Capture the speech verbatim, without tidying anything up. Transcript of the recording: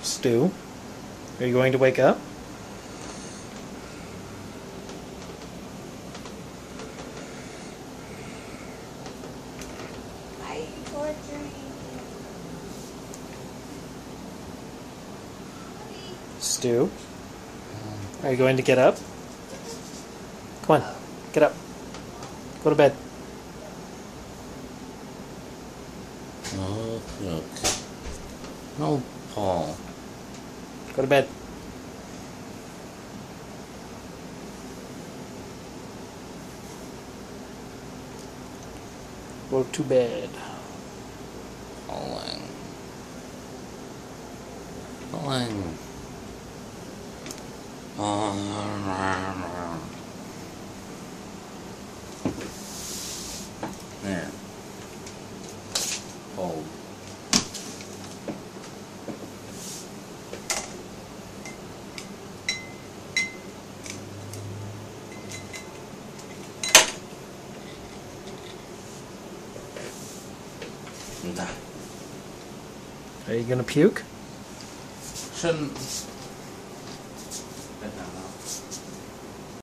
Stu, are you going to wake up? Why are you torturing me? Stu, are you going to get up? Come on, get up. Go to bed. Oh, look. No, Paul. Go to bed. Go to bed. Pauling. Pauling. There. Hold. Are you gonna puke? Shouldn't.